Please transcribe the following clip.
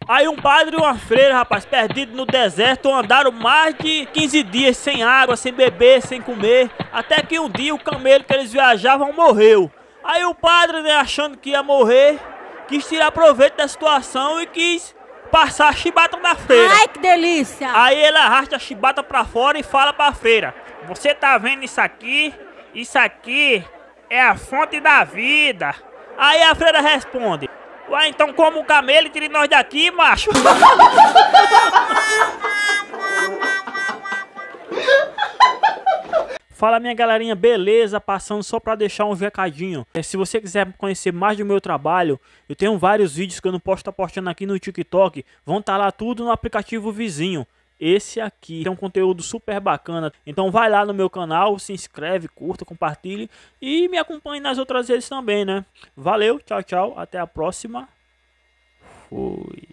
Aí um padre e uma freira, rapaz, perdidos no deserto, andaram mais de 15 dias sem água, sem beber, sem comer, até que um dia o camelo que eles viajavam morreu. Aí o padre, né, achando que ia morrer, quis tirar proveito da situação e quis passar a chibata na freira. Ai, que delícia! Aí ele arrasta a chibata pra fora e fala pra freira: você tá vendo isso aqui? Isso aqui é a fonte da vida. Aí a freira responde: ué, então como o camelo e tire nós daqui, macho? Fala, minha galerinha, beleza? Passando só pra deixar um recadinho. Se você quiser conhecer mais do meu trabalho, eu tenho vários vídeos que eu não posso estar postando aqui no TikTok. Vão estar lá tudo no aplicativo vizinho. Esse aqui tem um conteúdo super bacana. Então vai lá no meu canal, se inscreve, curta, compartilhe e me acompanhe nas outras redes também, né? Valeu, tchau, tchau, até a próxima. Fui.